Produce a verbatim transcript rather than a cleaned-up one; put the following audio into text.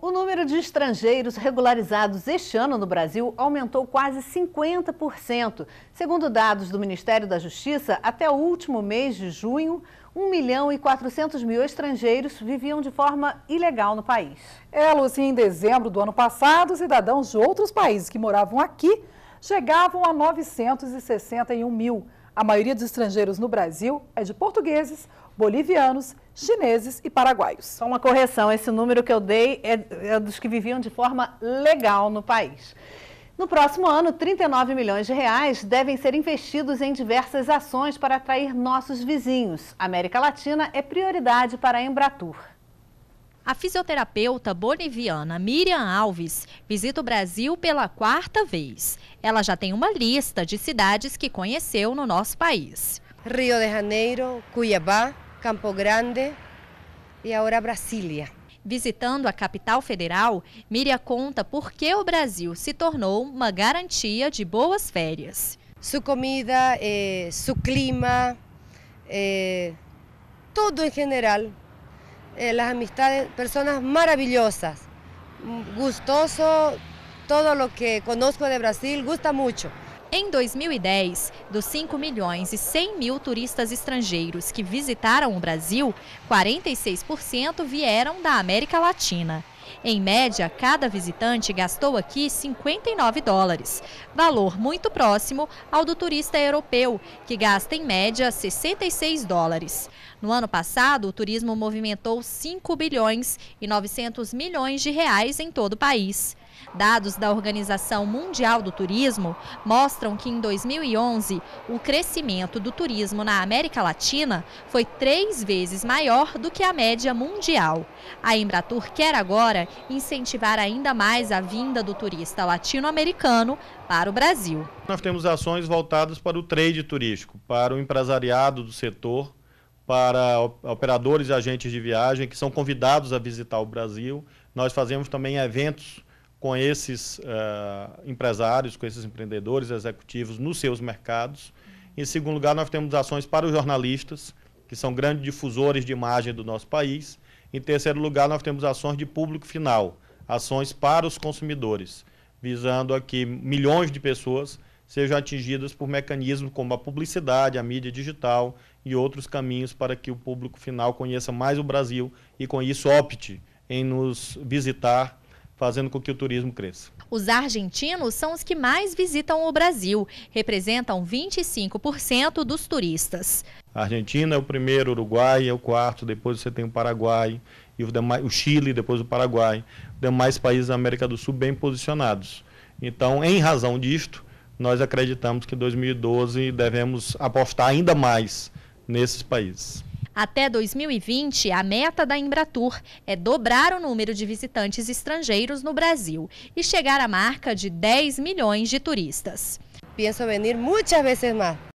O número de estrangeiros regularizados este ano no Brasil aumentou quase cinquenta por cento. Segundo dados do Ministério da Justiça, até o último mês de junho, um milhão e quatrocentos mil estrangeiros viviam de forma ilegal no país. É, Lúcia, em dezembro do ano passado, cidadãos de outros países que moravam aqui chegavam a novecentos e sessenta e um mil. A maioria dos estrangeiros no Brasil é de portugueses, bolivianos, chineses e paraguaios. Só uma correção, esse número que eu dei é, é dos que viviam de forma legal no país. No próximo ano, trinta e nove milhões de reais devem ser investidos em diversas ações para atrair nossos vizinhos. A América Latina é prioridade para a Embratur. A fisioterapeuta boliviana Miriam Alves visita o Brasil pela quarta vez. Ela já tem uma lista de cidades que conheceu no nosso país. Rio de Janeiro, Cuiabá, Campo Grande e agora Brasília. Visitando a capital federal, Miriam conta por que o Brasil se tornou uma garantia de boas férias. Sua comida, eh, seu clima, eh, tudo em geral. Eh, as amistades, pessoas maravilhosas, gostoso, todo o que conozco de Brasil, gusta muito. Em dois mil e dez, dos cinco milhões e cem mil turistas estrangeiros que visitaram o Brasil, quarenta e seis por cento vieram da América Latina. Em média, cada visitante gastou aqui cinquenta e nove dólares, valor muito próximo ao do turista europeu, que gasta em média sessenta e seis dólares. No ano passado, o turismo movimentou cinco bilhões e novecentos milhões de reais em todo o país. Dados da Organização Mundial do Turismo mostram que em dois mil e onze, o crescimento do turismo na América Latina foi três vezes maior do que a média mundial. A Embratur quer agora incentivar ainda mais a vinda do turista latino-americano para o Brasil. Nós temos ações voltadas para o trade turístico, para o empresariado do setor, para operadores e agentes de viagem que são convidados a visitar o Brasil. Nós fazemos também eventos com esses uh, empresários, com esses empreendedores executivos nos seus mercados. Em segundo lugar, nós temos ações para os jornalistas, que são grandes difusores de imagem do nosso país. Em terceiro lugar, nós temos ações de público final, ações para os consumidores, visando a que milhões de pessoas sejam atingidas por mecanismos como a publicidade, a mídia digital e outros caminhos para que o público final conheça mais o Brasil e, com isso, opte em nos visitar, fazendo com que o turismo cresça. Os argentinos são os que mais visitam o Brasil, representam vinte e cinco por cento dos turistas. A Argentina é o primeiro, o Uruguai é o quarto, depois você tem o Paraguai, e o, demais, o Chile, depois o Paraguai, demais países da América do Sul bem posicionados. Então, em razão disto, nós acreditamos que em dois mil e doze devemos apostar ainda mais nesses países. Até dois mil e vinte, a meta da Embratur é dobrar o número de visitantes estrangeiros no Brasil e chegar à marca de dez milhões de turistas. Penso venir muitas vezes mais.